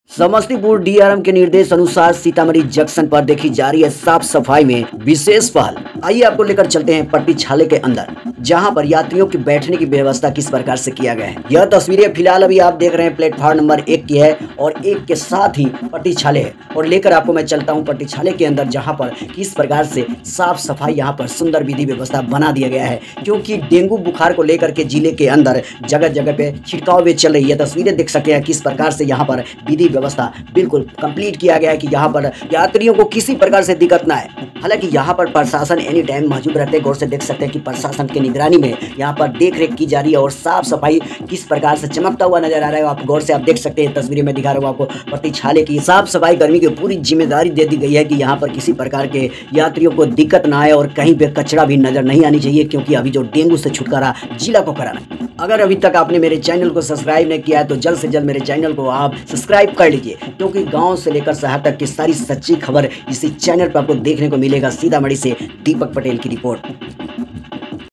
Samastipur DRM के निर्देश अनुसार सीतामढ़ी जंक्शन पर देखी जा रही है साफ सफाई में विशेष पहल। आइए आपको लेकर चलते हैं पट्टी छाले के अंदर, जहां पर यात्रियों की बैठने की व्यवस्था किस प्रकार से किया गया है। यह तस्वीरें फिलहाल अभी आप देख रहे हैं प्लेटफॉर्म नंबर 1 की है और 1 के साथ ही पट्टी छाले है और लेकर आपको मैं चलता हूं पट्टी छाले के अंदर, जहां पर किस प्रकार से साफ सफाई यहां पर सुंदर विधि व्यवस्था बना दिया गया है, क्योंकि डेंगू बुखार को लेकर के जिले के अंदर जगह जगह पे छिड़काव भी चल रही है। तस्वीरें देख सकते हैं किस प्रकार से यहाँ पर विधि व्यवस्था बिल्कुल कंप्लीट किया गया है कि यहाँ पर यात्रियों को किसी प्रकार से दिक्कत ना आए। हालांकि यहाँ पर प्रशासन एनी टाइम मौजूद रहते हैं। गौर से देख सकते हैं कि प्रशासन की निगरानी में यहाँ पर देख रेख की जा रही है और साफ सफाई किस प्रकार से चमकता हुआ नजर आ रहा है। आप गौर से आप देख सकते हैं, तस्वीरें में दिखा रहा हूँ आपको पट्टी छाले की साफ सफाई कर्मी की पूरी जिम्मेदारी दे दी गई है कि यहाँ पर किसी प्रकार के यात्रियों को दिक्कत ना आए और कहीं पे कचरा भी नजर नहीं आनी चाहिए, क्योंकि अभी जो डेंगू से छुटकारा जिला को कराना। अगर अभी तक आपने मेरे चैनल को सब्सक्राइब नहीं किया है तो जल्द से जल्द मेरे चैनल को आप सब्सक्राइब कर लीजिए, क्योंकि गांव से लेकर शहर तक की सारी सच्ची खबर इसी चैनल पर आपको देखने को मिलेगा। सीतामढ़ी से दीपक पटेल की रिपोर्ट।